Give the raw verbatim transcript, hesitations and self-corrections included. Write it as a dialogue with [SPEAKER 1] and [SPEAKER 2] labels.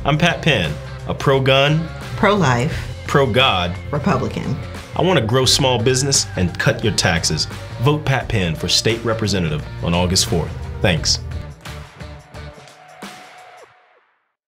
[SPEAKER 1] I'm Pat Penn, a pro-gun,
[SPEAKER 2] pro-life,
[SPEAKER 1] pro-God
[SPEAKER 2] Republican.
[SPEAKER 1] I want to grow small business and cut your taxes. Vote Pat Penn for state representative on August fourth. Thanks.